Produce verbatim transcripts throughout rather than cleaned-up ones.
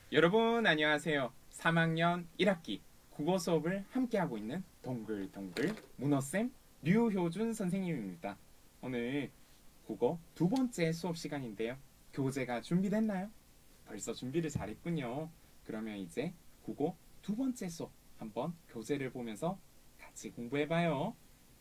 여러분 안녕하세요. 삼 학년 일 학기 국어 수업을 함께하고 있는 동글동글 문어쌤 류효준 선생님입니다. 오늘 국어 두 번째 수업 시간인데요. 교재가 준비됐나요? 벌써 준비를 잘했군요. 그러면 이제 국어 두 번째 수업 한번 교재를 보면서 같이 공부해봐요.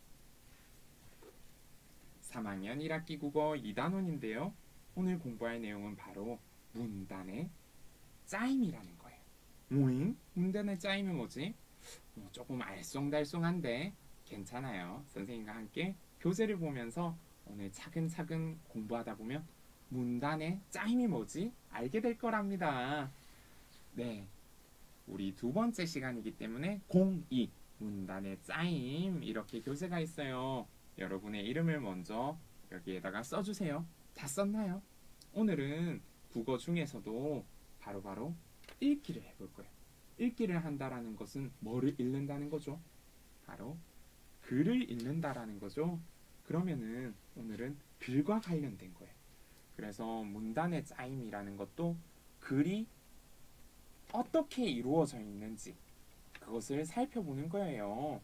삼 학년 일 학기 국어 이 단원인데요. 오늘 공부할 내용은 바로 문단의 짜임이라는 거예요. 오잉? 문단의 짜임이 뭐지? 어, 조금 알쏭달쏭한데 괜찮아요. 선생님과 함께 교재를 보면서 오늘 차근차근 공부하다 보면 문단의 짜임이 뭐지? 알게 될 거랍니다. 네, 우리 두 번째 시간이기 때문에 공이 문단의 짜임 이렇게 교재가 있어요. 여러분의 이름을 먼저 여기에다가 써주세요. 다 썼나요? 오늘은 국어 중에서도 바로바로 바로 읽기를 해볼 거예요. 읽기를 한다라는 것은 뭐를 읽는다는 거죠? 바로 글을 읽는다라는 거죠. 그러면은 오늘은 글과 관련된 거예요. 그래서 문단의 짜임이라는 것도 글이 어떻게 이루어져 있는지 그것을 살펴보는 거예요.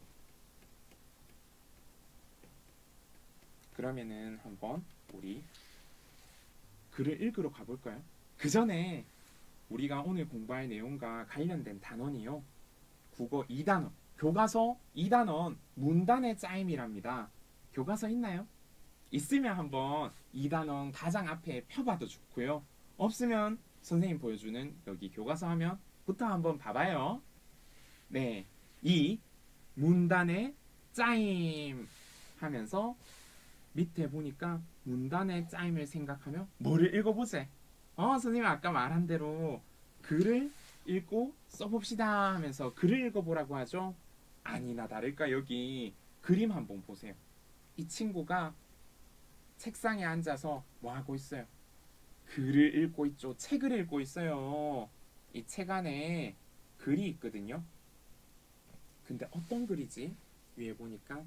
그러면은 한번 우리 글을 읽으러 가볼까요? 그 전에 우리가 오늘 공부할 내용과 관련된 단원이요. 국어 이 단원, 교과서 이 단원 문단의 짜임이랍니다. 교과서 있나요? 있으면 한번 이 단원 가장 앞에 펴봐도 좋고요. 없으면 선생님 보여주는 여기 교과서 화면부터 한번 봐봐요. 네, 이 문단의 짜임 하면서 밑에 보니까 문단의 짜임을 생각하며 뭐를 읽어보세? 어, 선생님 아까 말한 대로 글을 읽고 써봅시다 하면서 글을 읽어보라고 하죠. 아니나 다를까 여기 그림 한번 보세요. 이 친구가 책상에 앉아서 뭐 하고 있어요? 글을 읽고 있죠. 책을 읽고 있어요. 이 책 안에 글이 있거든요. 근데 어떤 글이지? 위에 보니까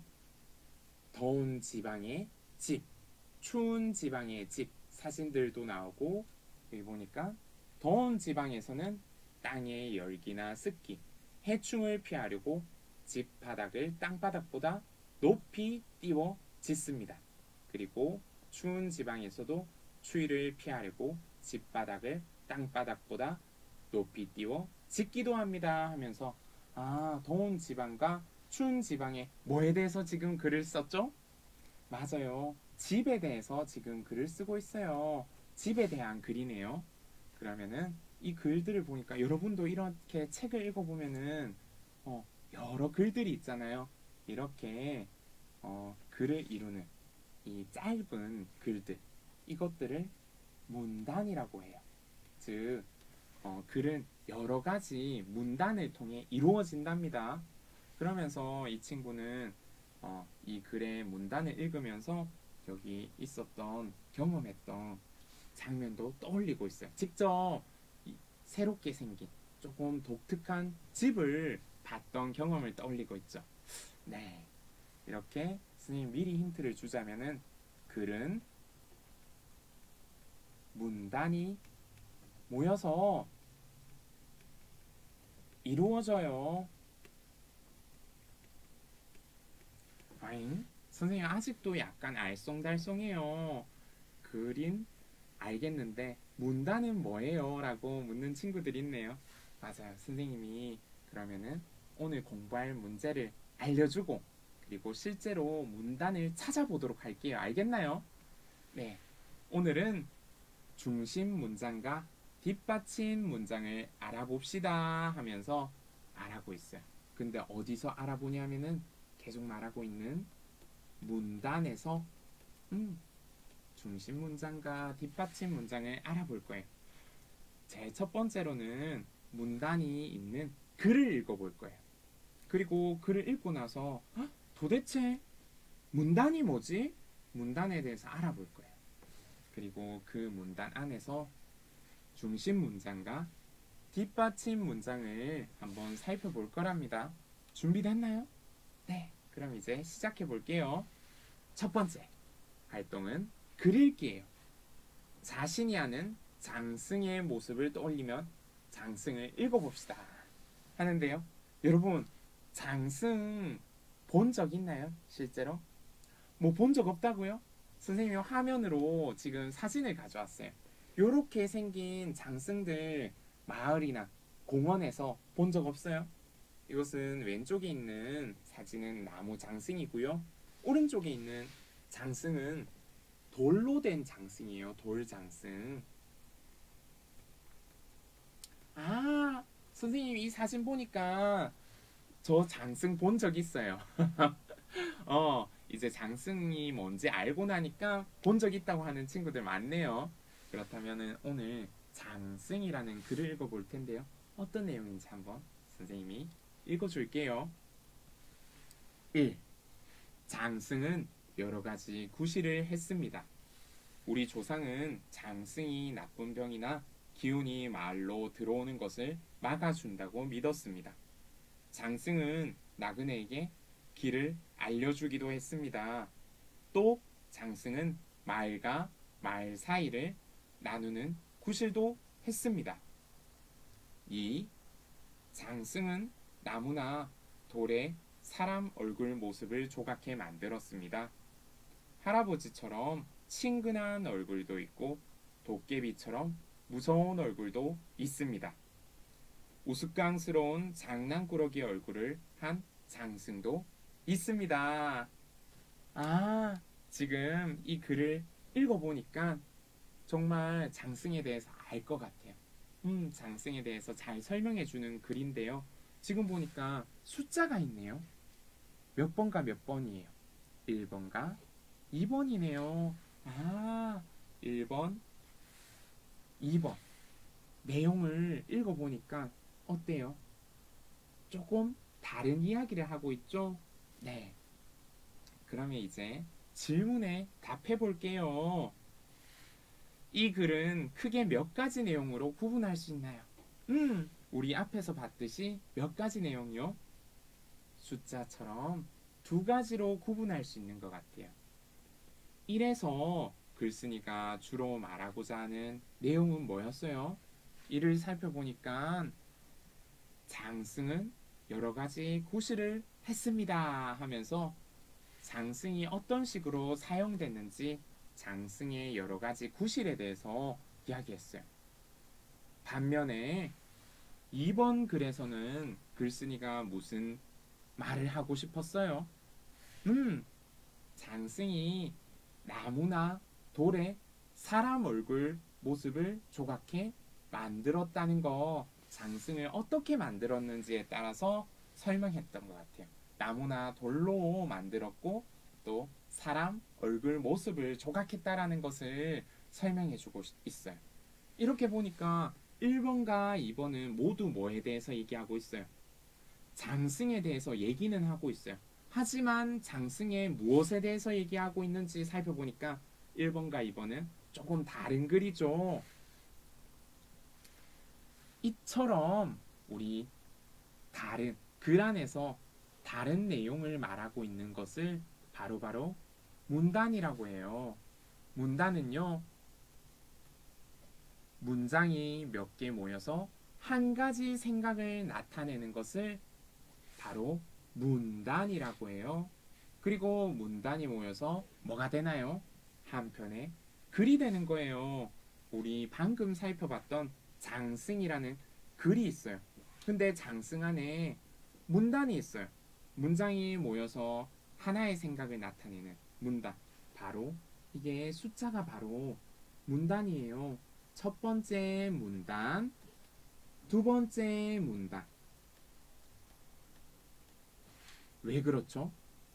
더운 지방의 집, 추운 지방의 집 사진들도 나오고 여기 보니까 더운 지방에서는 땅의 열기나 습기, 해충을 피하려고 집 바닥을 땅바닥보다 높이 띄워 짓습니다. 그리고 추운 지방에서도 추위를 피하려고 집 바닥을 땅바닥보다 높이 띄워 짓기도 합니다 하면서 아, 더운 지방과 추운 지방에 뭐에 대해서 지금 글을 썼죠? 맞아요. 집에 대해서 지금 글을 쓰고 있어요. 집에 대한 글이네요. 그러면은 이 글들을 보니까 여러분도 이렇게 책을 읽어보면은 어, 여러 글들이 있잖아요. 이렇게 어, 글을 이루는 이 짧은 글들 이것들을 문단이라고 해요. 즉 어, 글은 여러 가지 문단을 통해 이루어진답니다. 그러면서 이 친구는 어, 이 글의 문단을 읽으면서 여기 있었던 경험했던 장면도 떠올리고 있어요. 직접 새롭게 생긴 조금 독특한 집을 봤던 경험을 떠올리고 있죠. 네, 이렇게 선생님 미리 힌트를 주자면은 글은 문단이 모여서 이루어져요. 아잉? 선생님 아직도 약간 알쏭달쏭해요. 글인 알겠는데 문단은 뭐예요? 라고 묻는 친구들이 있네요. 맞아요. 선생님이 그러면은 오늘 공부할 문제를 알려주고 그리고 실제로 문단을 찾아보도록 할게요. 알겠나요? 네. 오늘은 중심 문장과 뒷받침 문장을 알아봅시다 하면서 알아보고 있어요. 근데 어디서 알아보냐면은 계속 말하고 있는 문단에서 음, 중심 문장과 뒷받침 문장을 알아볼 거예요. 제 첫 번째로는 문단이 있는 글을 읽어볼 거예요. 그리고 글을 읽고 나서 헉, 도대체 문단이 뭐지? 문단에 대해서 알아볼 거예요. 그리고 그 문단 안에서 중심 문장과 뒷받침 문장을 한번 살펴볼 거랍니다. 준비됐나요? 네, 그럼 이제 시작해 볼게요. 첫 번째 활동은 글 읽기예요. 자신이 하는 장승의 모습을 떠올리면 장승을 읽어봅시다 하는데요. 여러분, 장승 본 적 있나요? 실제로? 뭐 본 적 없다고요? 선생님이 화면으로 지금 사진을 가져왔어요. 요렇게 생긴 장승들 마을이나 공원에서 본 적 없어요? 이것은 왼쪽에 있는 사진은 나무 장승이고요. 오른쪽에 있는 장승은 돌로 된 장승이에요. 돌 장승. 아, 선생님 이 사진 보니까 저 장승 본 적 있어요. 어, 이제 장승이 뭔지 알고 나니까 본 적 있다고 하는 친구들 많네요. 그렇다면 오늘 장승이라는 글을 읽어볼 텐데요. 어떤 내용인지 한번 선생님이 읽어줄게요. 일. 장승은 여러 가지 구실을 했습니다. 우리 조상은 장승이 나쁜 병이나 기운이 마을로 들어오는 것을 막아준다고 믿었습니다. 장승은 나그네에게 길을 알려주기도 했습니다. 또 장승은 마을과 마을 사이를 나누는 구실도 했습니다. 이. 장승은 나무나 돌에 사람 얼굴 모습을 조각해 만들었습니다. 할아버지처럼 친근한 얼굴도 있고 도깨비처럼 무서운 얼굴도 있습니다. 우스꽝스러운 장난꾸러기 얼굴을 한 장승도 있습니다. 아, 지금 이 글을 읽어보니까 정말 장승에 대해서 알 것 같아요. 음, 장승에 대해서 잘 설명해주는 글인데요. 지금 보니까 숫자가 있네요. 몇 번과 몇 번이에요? 일 번과 이 번이네요. 아, 일 번, 이 번. 내용을 읽어보니까 어때요? 조금 다른 이야기를 하고 있죠? 네. 그러면 이제 질문에 답해 볼게요. 이 글은 크게 몇 가지 내용으로 구분할 수 있나요? 음, 우리 앞에서 봤듯이 몇 가지 내용이요? 숫자처럼 두 가지로 구분할 수 있는 것 같아요. 일에서 글쓴이가 주로 말하고자 하는 내용은 뭐였어요? 이를 살펴보니까 장승은 여러 가지 구실을 했습니다 하면서 장승이 어떤 식으로 사용됐는지 장승의 여러 가지 구실에 대해서 이야기했어요. 반면에 이 번 글에서는 글쓴이가 무슨 말을 하고 싶었어요? 음, 장승이 나무나 돌에 사람 얼굴 모습을 조각해 만들었다는 거, 장승을 어떻게 만들었는지에 따라서 설명했던 것 같아요. 나무나 돌로 만들었고 또 사람 얼굴 모습을 조각했다라는 것을 설명해 주고 있어요. 이렇게 보니까 일 번과 이 번은 모두 뭐에 대해서 얘기하고 있어요? 장승에 대해서 얘기는 하고 있어요. 하지만 장승의 무엇에 대해서 얘기하고 있는지 살펴보니까 일 번과 이 번은 조금 다른 글이죠. 이처럼 우리 다른 글 안에서 다른 내용을 말하고 있는 것을 바로바로 문단이라고 해요. 문단은요, 문장이 몇 개 모여서 한 가지 생각을 나타내는 것을 바로 문단이라고 해요. 그리고 문단이 모여서 뭐가 되나요? 한 편의 글이 되는 거예요. 우리 방금 살펴봤던 장승이라는 글이 있어요. 근데 장승 안에 문단이 있어요. 문장이 모여서 하나의 생각을 나타내는 문단. 바로 이게 숫자가 바로 문단이에요. 첫 번째 문단, 두 번째 문단. 왜 그렇죠?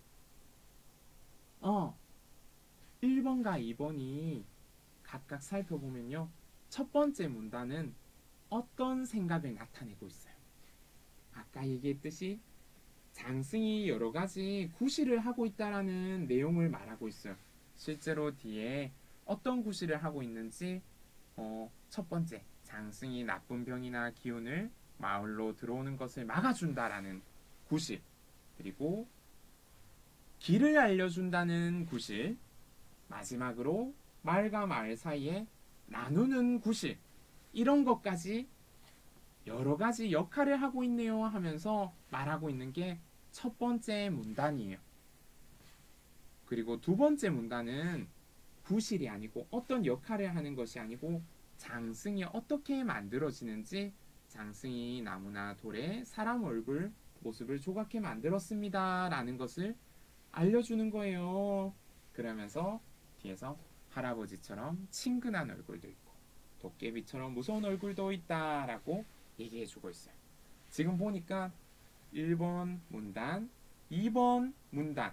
어, 일 번과 이 번이 각각 살펴보면요. 첫 번째 문단은 어떤 생각을 나타내고 있어요? 아까 얘기했듯이 장승이 여러 가지 구실을 하고 있다라는 내용을 말하고 있어요. 실제로 뒤에 어떤 구실을 하고 있는지 어, 첫 번째, 장승이 나쁜 병이나 기운을 마을로 들어오는 것을 막아준다라는 구실, 그리고 길을 알려준다는 구실, 마지막으로 마을과 마을 사이에 나누는 구실, 이런 것까지 여러 가지 역할을 하고 있네요 하면서 말하고 있는 게 첫 번째 문단이에요. 그리고 두 번째 문단은 구실이 아니고 어떤 역할을 하는 것이 아니고 장승이 어떻게 만들어지는지 장승이 나무나 돌에 사람 얼굴 모습을 조각해 만들었습니다 라는 것을 알려주는 거예요. 그러면서 뒤에서 할아버지처럼 친근한 얼굴도 있고 도깨비처럼 무서운 얼굴도 있다 라고 얘기해주고 있어요. 지금 보니까 일 번 문단, 이 번 문단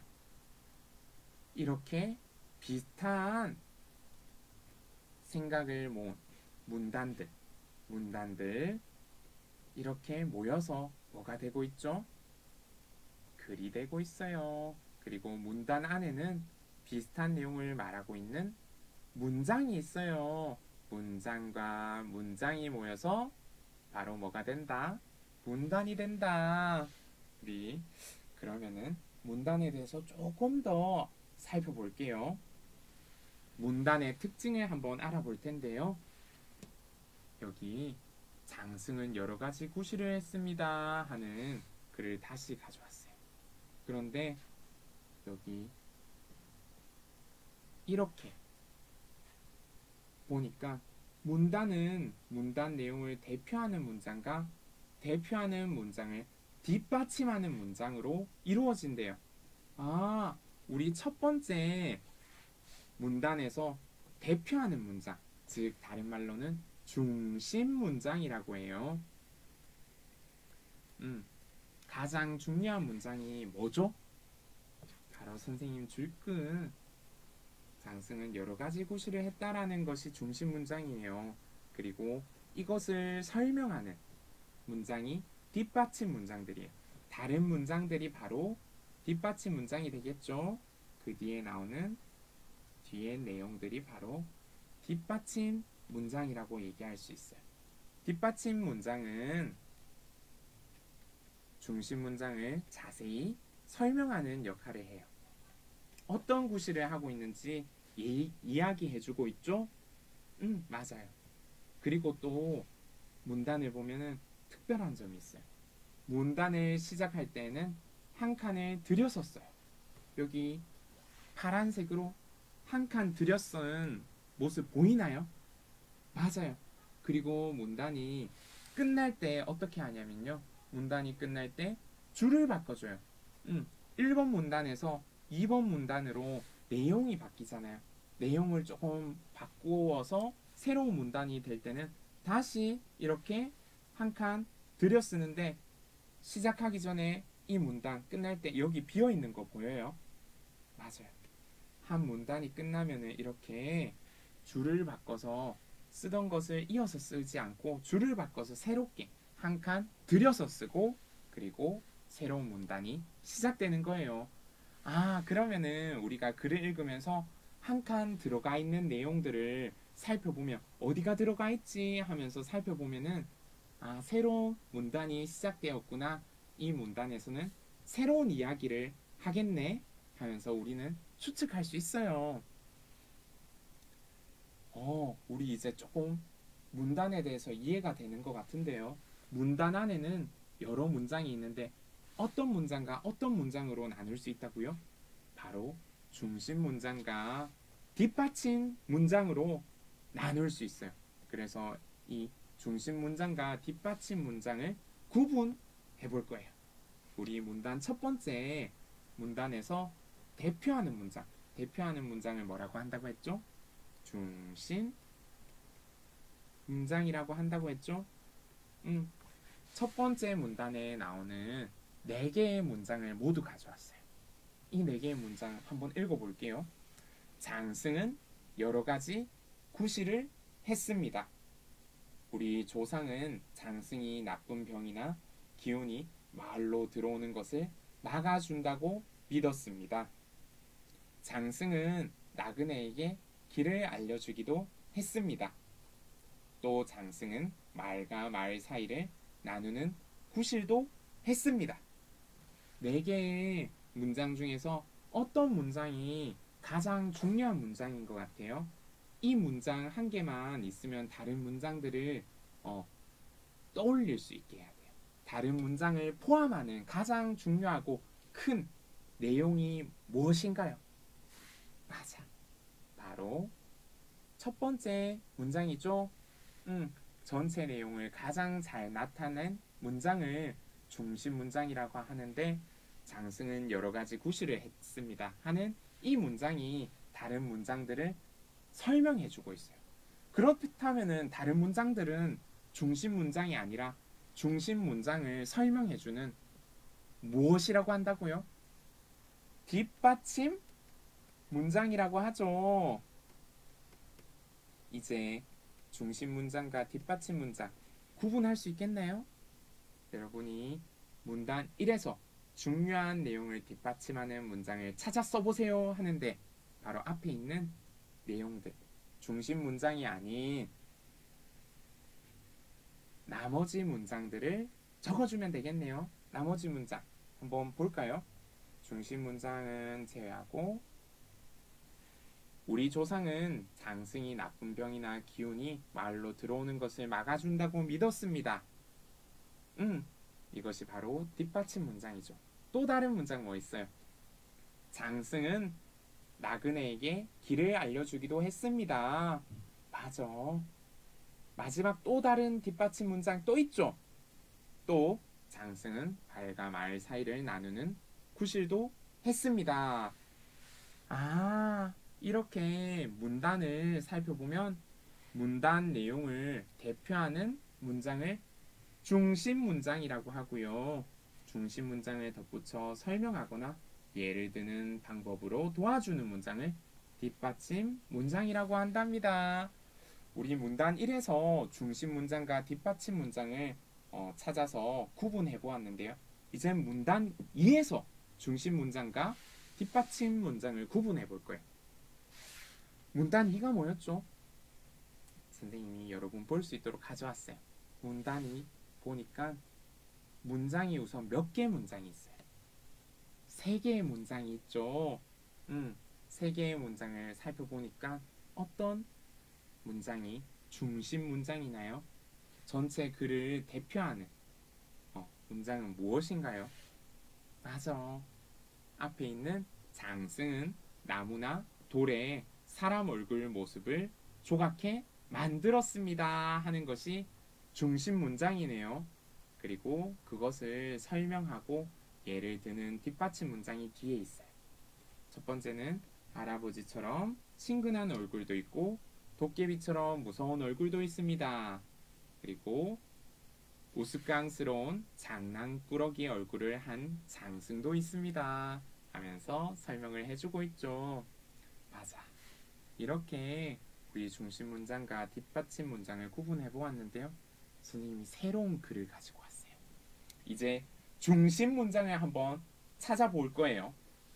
이렇게 비슷한 생각을 모은 문단들 문단들 이렇게 모여서 뭐가 되고 있죠? 글이 되고 있어요. 그리고 문단 안에는 비슷한 내용을 말하고 있는 문장이 있어요. 문장과 문장이 모여서 바로 뭐가 된다? 문단이 된다. 우리 그러면은 문단에 대해서 조금 더 살펴볼게요. 문단의 특징을 한번 알아볼 텐데요. 여기 장승은 여러 가지 구실을 했습니다 하는 글을 다시 가져왔어요. 그런데 여기 이렇게 보니까 문단은 문단 내용을 대표하는 문장과 대표하는 문장을 뒷받침하는 문장으로 이루어진대요. 아, 우리 첫 번째 문단에서 대표하는 문장, 즉 다른 말로는 중심 문장이라고 해요. 음, 가장 중요한 문장이 뭐죠? 바로 선생님 줄끝. 장승은 여러 가지 구실을 했다라는 것이 중심 문장이에요. 그리고 이것을 설명하는 문장이 뒷받침 문장들이에요. 다른 문장들이 바로 뒷받침 문장이 되겠죠. 그 뒤에 나오는 뒤의 내용들이 바로 뒷받침 문장이라고 얘기할 수 있어요. 뒷받침 문장은 중심 문장을 자세히 설명하는 역할을 해요. 어떤 구실을 하고 있는지 이, 이야기해주고 있죠? 음, 맞아요. 그리고 또 문단을 보면은 특별한 점이 있어요. 문단을 시작할 때는 한 칸을 들여서 써요. 여기 파란색으로 한 칸 들여쓴 모습 보이나요? 맞아요. 그리고 문단이 끝날 때 어떻게 하냐면요. 문단이 끝날 때 줄을 바꿔줘요. 음, 일 번 문단에서 이 번 문단으로 내용이 바뀌잖아요. 내용을 조금 바꾸어서 새로운 문단이 될 때는 다시 이렇게 한 칸 들여 쓰는데 시작하기 전에 이 문단 끝날 때 여기 비어 있는 거 보여요? 맞아요. 한 문단이 끝나면은 이렇게 줄을 바꿔서 쓰던 것을 이어서 쓰지 않고 줄을 바꿔서 새롭게 한 칸 들여서 쓰고 그리고 새로운 문단이 시작되는 거예요. 아, 그러면은 우리가 글을 읽으면서 한 칸 들어가 있는 내용들을 살펴보면 어디가 들어가 있지 하면서 살펴보면은 아, 새로운 문단이 시작되었구나. 이 문단에서는 새로운 이야기를 하겠네 하면서 우리는 추측할 수 있어요. 어, 우리 이제 조금 문단에 대해서 이해가 되는 것 같은데요. 문단 안에는 여러 문장이 있는데 어떤 문장과 어떤 문장으로 나눌 수 있다고요? 바로 중심 문장과 뒷받침 문장으로 나눌 수 있어요. 그래서 이 중심 문장과 뒷받침 문장을 구분해 볼 거예요. 우리 문단 첫 번째 문단에서 대표하는 문장, 대표하는 문장을 뭐라고 한다고 했죠? 중심 문장이라고 한다고 했죠? 음, 첫 번째 문단에 나오는 네 개의 문장을 모두 가져왔어요. 이 네 개의 문장 한번 읽어볼게요. 장승은 여러 가지 구실을 했습니다. 우리 조상은 장승이 나쁜 병이나 기운이 마을로 들어오는 것을 막아준다고 믿었습니다. 장승은 나그네에게 길을 알려주기도 했습니다. 또 장승은 마을과 마을 사이를 나누는 구실도 했습니다. 네 개의 문장 중에서 어떤 문장이 가장 중요한 문장인 것 같아요? 이 문장 한 개만 있으면 다른 문장들을 어, 떠올릴 수 있게 해야 돼요. 다른 문장을 포함하는 가장 중요하고 큰 내용이 무엇인가요? 맞아. 바로 첫 번째 문장이죠. 음, 전체 내용을 가장 잘 나타낸 문장을 중심 문장이라고 하는데 장승은 여러 가지 구실을 했습니다. 하는 이 문장이 다른 문장들을 설명해 주고 있어요. 그렇다면은 다른 문장들은 중심 문장이 아니라 중심 문장을 설명해 주는 무엇이라고 한다고요? 뒷받침 문장이라고 하죠. 이제 중심 문장과 뒷받침 문장 구분할 수 있겠나요? 여러분이 문단 일에서 중요한 내용을 뒷받침하는 문장을 찾아 써보세요 하는데 바로 앞에 있는 내용들, 중심 문장이 아닌 나머지 문장들을 적어주면 되겠네요. 나머지 문장 한번 볼까요? 중심 문장은 제외하고 우리 조상은 장승이 나쁜 병이나 기운이 마을로 들어오는 것을 막아준다고 믿었습니다. 음, 이것이 바로 뒷받침 문장이죠. 또 다른 문장 뭐 있어요? 장승은 나그네에게 길을 알려주기도 했습니다. 맞아. 마지막 또 다른 뒷받침 문장 또 있죠. 또 장승은 발과 말 사이를 나누는 구실도 했습니다. 아, 이렇게 문단을 살펴보면 문단 내용을 대표하는 문장을 중심 문장이라고 하고요. 중심 문장을 덧붙여 설명하거나 예를 드는 방법으로 도와주는 문장을 뒷받침 문장이라고 한답니다. 우리 문단 일에서 중심 문장과 뒷받침 문장을 어, 찾아서 구분해 보았는데요. 이제 문단 이에서 중심 문장과 뒷받침 문장을 구분해 볼 거예요. 문단 이가 뭐였죠? 선생님이 여러분 볼 수 있도록 가져왔어요. 문단 이 보니까 문장이 우선 몇 개의 문장이 있어요? 세 개의 문장이 있죠. 음, 세 개의 문장을 살펴보니까 어떤 문장이 중심 문장이나요? 전체 글을 대표하는 어, 문장은 무엇인가요? 맞아. 앞에 있는 장승은 나무나 돌에 사람 얼굴 모습을 조각해 만들었습니다 하는 것이 중심 문장이네요. 그리고 그것을 설명하고 예를 드는 뒷받침 문장이 뒤에 있어요. 첫 번째는 할아버지처럼 친근한 얼굴도 있고 도깨비처럼 무서운 얼굴도 있습니다. 그리고 우스꽝스러운 장난꾸러기 얼굴을 한 장승도 있습니다 하면서 설명을 해주고 있죠. 맞아. 이렇게 우리 중심 문장과 뒷받침 문장을 구분해 보았는데요. 선생님이 새로운 글을 가지고 왔어요. 이제 중심 문장을 한번 찾아볼 거예요.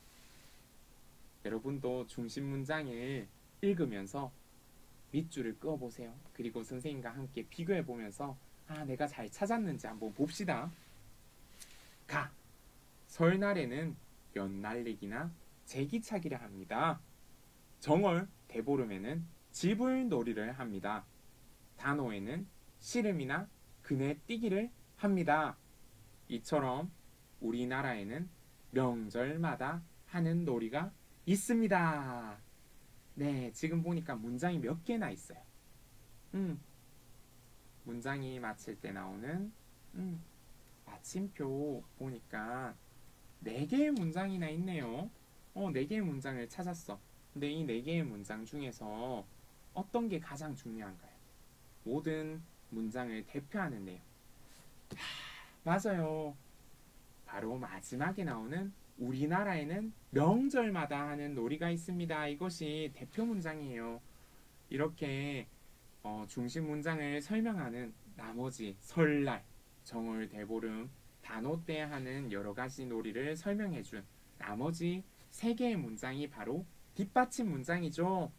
여러분도 중심 문장을 읽으면서 밑줄을 그어보세요. 그리고 선생님과 함께 비교해 보면서 아, 내가 잘 찾았는지 한번 봅시다. 가. 설날에는 연날리기나 제기차기를 합니다. 정월, 대보름에는 지불놀이를 합니다. 단오에는 씨름이나 그네뛰기를 합니다. 이처럼 우리나라에는 명절마다 하는 놀이가 있습니다. 네, 지금 보니까 문장이 몇 개나 있어요. 음, 문장이 마칠 때 나오는 음, 마침표 보니까 네 개의 문장이나 있네요. 어, 네 개의 문장을 찾았어. 근데 이 네 개의 문장 중에서 어떤 게 가장 중요한가요? 모든 문장을 대표하는 내용. 하, 맞아요. 바로 마지막에 나오는 우리나라에는 명절마다 하는 놀이가 있습니다. 이것이 대표 문장이에요. 이렇게 어, 중심 문장을 설명하는 나머지 설날, 정월, 대보름, 단오 때 하는 여러 가지 놀이를 설명해준 나머지 세 개의 문장이 바로 뒷받침 문장이죠.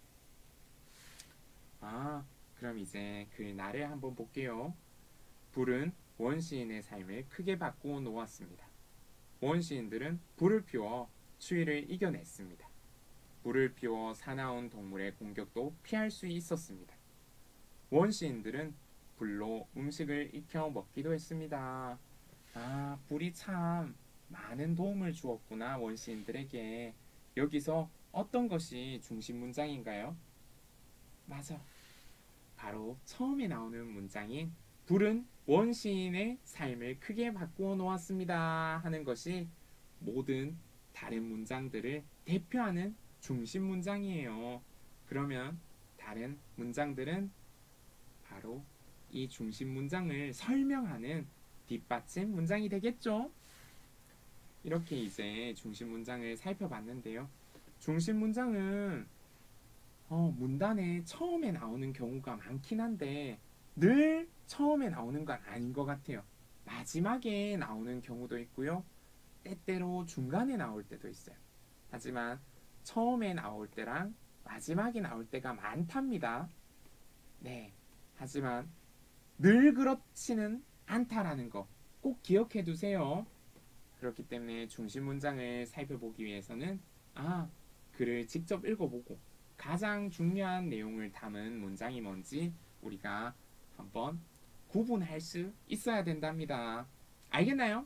아, 그럼 이제 그 날을 한번 볼게요. 불은 원시인의 삶을 크게 바꾸어 놓았습니다. 원시인들은 불을 피워 추위를 이겨냈습니다. 불을 피워 사나운 동물의 공격도 피할 수 있었습니다. 원시인들은 불로 음식을 익혀 먹기도 했습니다. 아, 불이 참 많은 도움을 주었구나, 원시인들에게. 여기서 어떤 것이 중심 문장인가요? 맞아. 바로 처음에 나오는 문장인 불은 원시인의 삶을 크게 바꾸어 놓았습니다 하는 것이 모든 다른 문장들을 대표하는 중심 문장이에요. 그러면 다른 문장들은 바로 이 중심 문장을 설명하는 뒷받침 문장이 되겠죠? 이렇게 이제 중심 문장을 살펴봤는데요. 중심 문장은 어, 문단에 처음에 나오는 경우가 많긴 한데 늘 처음에 나오는 건 아닌 것 같아요. 마지막에 나오는 경우도 있고요. 때때로 중간에 나올 때도 있어요. 하지만 처음에 나올 때랑 마지막에 나올 때가 많답니다. 네. 하지만 늘 그렇지는 않다라는 거 꼭 기억해 두세요. 그렇기 때문에 중심 문장을 살펴보기 위해서는 아, 글을 직접 읽어보고 가장 중요한 내용을 담은 문장이 뭔지 우리가 한번 구분할 수 있어야 된답니다. 알겠나요?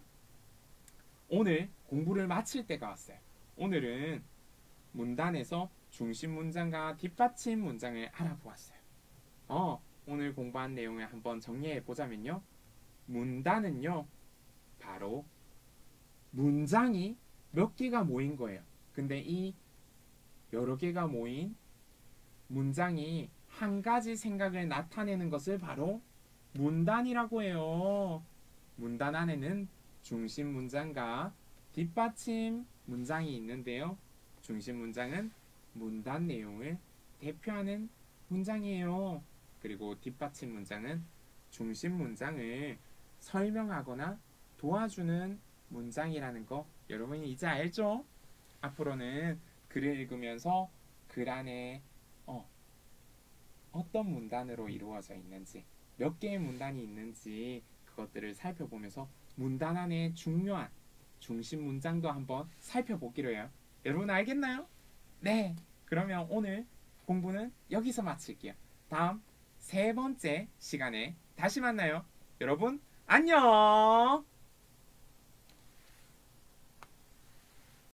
오늘 공부를 마칠 때가 왔어요. 오늘은 문단에서 중심 문장과 뒷받침 문장을 알아보았어요. 어, 오늘 공부한 내용을 한번 정리해 보자면요. 문단은요, 바로 문장이 몇 개가 모인 거예요. 근데 이 여러 개가 모인 문장이 한 가지 생각을 나타내는 것을 바로 문단이라고 해요. 문단 안에는 중심 문장과 뒷받침 문장이 있는데요. 중심 문장은 문단 내용을 대표하는 문장이에요. 그리고 뒷받침 문장은 중심 문장을 설명하거나 도와주는 문장이라는 거 여러분이 이제 알죠? 앞으로는 글을 읽으면서 글 안에 어, 어떤 문단으로 이루어져 있는지, 몇 개의 문단이 있는지 그것들을 살펴보면서 문단 안에 중요한 중심 문장도 한번 살펴보기로 해요. 여러분 알겠나요? 네. 그러면 오늘 공부는 여기서 마칠게요. 다음 세 번째 시간에 다시 만나요. 여러분 안녕.